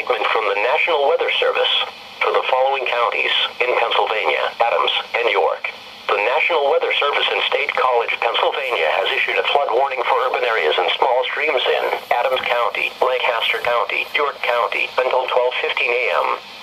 statement from the National Weather Service for the following counties in Pennsylvania: Adams and York. The National Weather Service in State College, Pennsylvania has issued a flood warning for urban areas and small streams in Adams County, Lancaster County, York County until 12:15 a.m.